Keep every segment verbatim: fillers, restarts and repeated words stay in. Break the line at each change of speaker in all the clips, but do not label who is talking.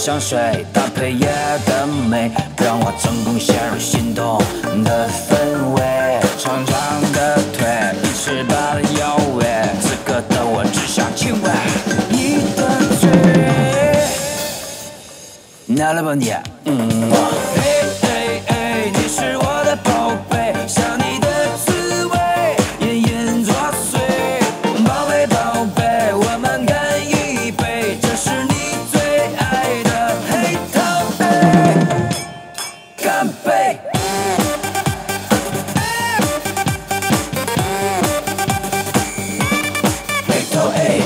香水搭配夜的美，让我成功陷入心动的氛围。长长的腿，一尺八的腰围，此刻的我只想亲吻你的嘴。拿了吧你，嗯。嘿嘿嘿，你是我的宝贝，想你的滋味，隐隐作祟。宝贝宝贝，我们干一杯，这是你最爱的黑桃 A， 干杯！黑桃 A。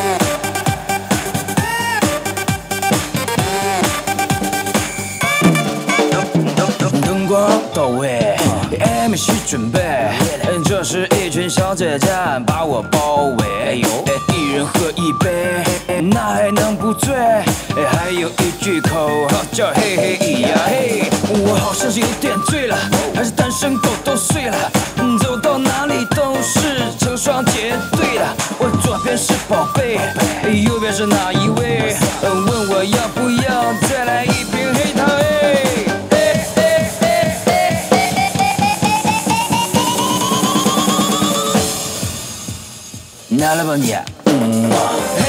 灯光到位 ，M C 准备，这是一群小姐姐把我包围，一人喝一杯，那还能不醉？还有一句口号叫嘿嘿咿呀嘿，我好像是有点醉了，还是单身狗都睡了，走到哪里都是成双结对的。我左边是宝贝，右边是哪一位？问我要不要再来一瓶黑桃 A？拿了吧你，嗯。